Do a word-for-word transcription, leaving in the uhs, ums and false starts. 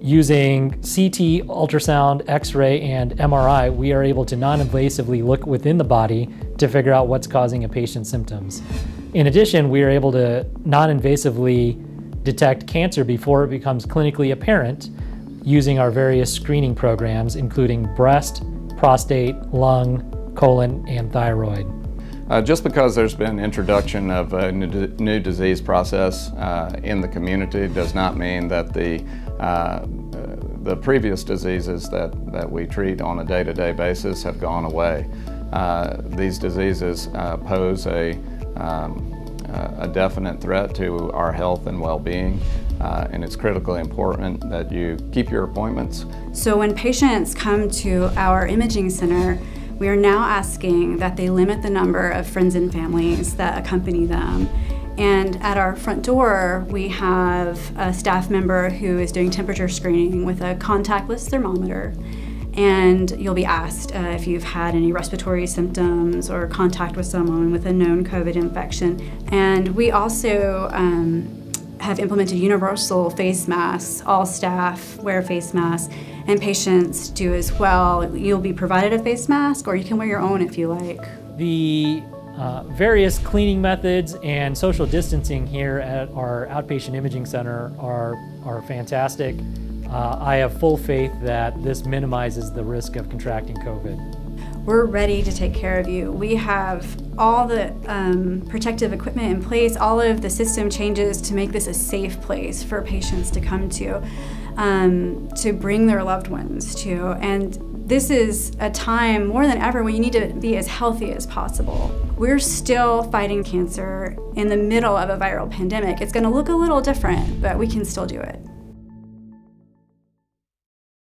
Using C T, ultrasound, X-ray, and M R I, we are able to non-invasively look within the body to figure out what's causing a patient's symptoms. In addition, we are able to non-invasively detect cancer before it becomes clinically apparent using our various screening programs, including breast, prostate, lung, colon, and thyroid. Uh, just because there's been introduction of a new, new disease process uh, in the community does not mean that the uh, the previous diseases that, that we treat on a day-to-day basis have gone away. Uh, these diseases uh, pose a, um, a definite threat to our health and well-being, uh, and it's critically important that you keep your appointments. So when patients come to our imaging center, we are now asking that they limit the number of friends and families that accompany them. And at our front door, we have a staff member who is doing temperature screening with a contactless thermometer. And you'll be asked uh, if you've had any respiratory symptoms or contact with someone with a known COVID infection. And we also um, have implemented universal face masks. All staff wear face masks, and patients do as well. You'll be provided a face mask, or you can wear your own if you like. The uh, various cleaning methods and social distancing here at our outpatient imaging center are, are fantastic. Uh, I have full faith that this minimizes the risk of contracting COVID. We're ready to take care of you. We have all the um, protective equipment in place, all of the system changes to make this a safe place for patients to come to, um, to bring their loved ones to. And this is a time more than ever when you need to be as healthy as possible. We're still fighting cancer in the middle of a viral pandemic. It's going to look a little different, but we can still do it.